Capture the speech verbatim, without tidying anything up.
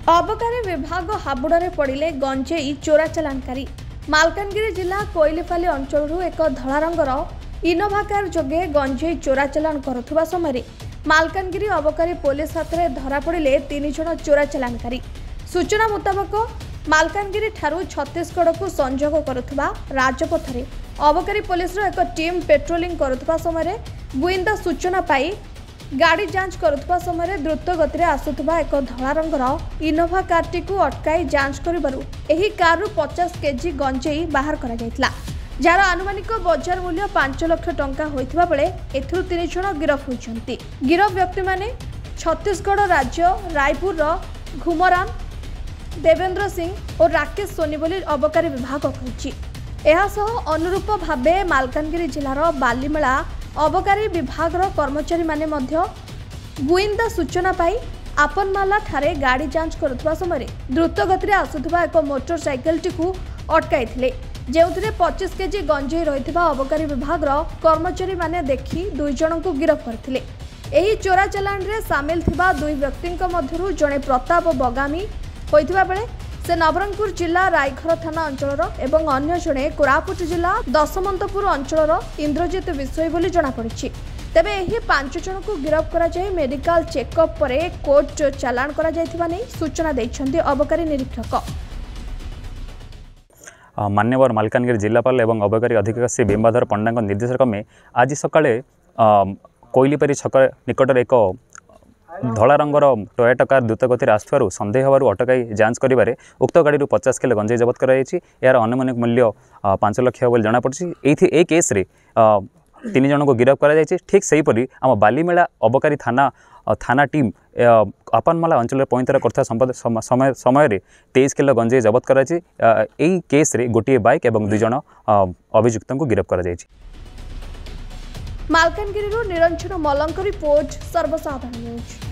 अबकारी विभाग हाबुड़े पड़े गंजेई चोरा चालानकारी। मालकानगिरी जिला कोइलीफाली अंचल एक धला रंगर इनोभा कार जोगे गंजेई चोरा चालान करुवा समय मालकानगिरी अबकारी पुलिस हाथ में धरा पड़े तीन जन चोरा चालानकारी। सूचना मुताबक मालकानगिरी ठारू छत्तीसगढ़ को संजोग करुवा राजपथ में अबकारी पुलिस एक टीम पेट्रोलिंग करुवा समय गुइंदा सूचना पाई गाड़ी जांच करुवा समय द्रुत गति आसुवा एक धला रंगर इनोभा कारटी को अटकाई जांच करिबारु एही कारु पचास केजी गंजेई बाहर करा जायतला, जार आनुमानिक बजार मूल्य पांच लाख टंका होइथिबा बेले एथुरु तीन जण गिरफ होइछन्ति। गिरफ व्यक्ति माने छत्तीसगढ़ राज्य रायपुर घुमराम देवेंद्र सिंह और राकेश सोनी बोली अबकारी विभाग कहिछि। एहा सह अनुरूप भाबे मालकानगिरी जिलार बालीमेला अबकारी विभाग कर्मचारी माने मध्य गुइंदा सूचना पाई आपनमाला ठारे गाड़ी जांच करुवा समय द्रुत गति आसुवा एक मोटरसाइकेल टी अटकाई जो पच्चीस केजी गंजेई रही अबकारी विभाग कर्मचारी माने देखि दुई जन को गिरफ करथिले। एही चोरा चालान रे सामिल थिबा दुई व्यक्ति मध्यरु जणे प्रताप बगामी होइथिबा बेले से नवरंगपुर जिला रायघर थाना अंचल एवं अन्य जड़े कोरापुट जिला दशमंतपुर अंचल इंद्रजित विषय बोली जना पड़ी। तेबे एही पांच जन को गिरफ करा जाय मेडिकल चेकअप परे कोर्ट चालान करा जायथिबा नै सूचना दैछन्ती अबकारी निरीक्षक। मान्यवर मालकानगिरी जिलापाल एवं अबकारी अधीक्षक श्री बिंबाधर पंडा निर्देश क्रमे आज सकाळे कोइलीपारी छक निकट एक धला रंगर टोयोटा कार द्रुत गति आसुवर सन्देह हबार अटकाई जांच करिबारे उक्त गाड़ी पचास किलो गंजेई जबत कराई। यार अनुमानिक मूल्य पांच लाख बोली जनापड़ी। ये केस रे तीन जन को गिरफ करा जायछि। ठीक सेहीपरि आम बालीमेला अबकारी थाना थाना टीम आपनमाला अंचल पैंतरा करता समय समय तेईस किलो गंजेई जबत कराई। यही केस रे गोटे बाइक एवं दुई जन अभियुक्त को गिरफ करा जायछि। मालकानगिरी निरंजन मलंक रिपोर्ट सर्वसाधारण न्यूज।